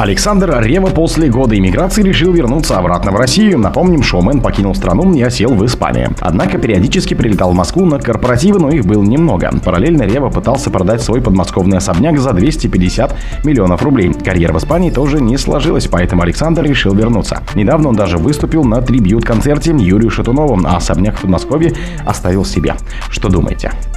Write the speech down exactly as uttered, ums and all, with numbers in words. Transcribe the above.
Александр Ревва после года иммиграции решил вернуться обратно в Россию. Напомним, шоумен покинул страну и осел в Испании. Однако периодически прилетал в Москву на корпоративы, но их было немного. Параллельно Ревва пытался продать свой подмосковный особняк за двести пятьдесят миллионов рублей. Карьера в Испании тоже не сложилась, поэтому Александр решил вернуться. Недавно он даже выступил на трибьют-концерте Юрию Шатунову, а особняк в Подмосковье оставил себе. Что думаете?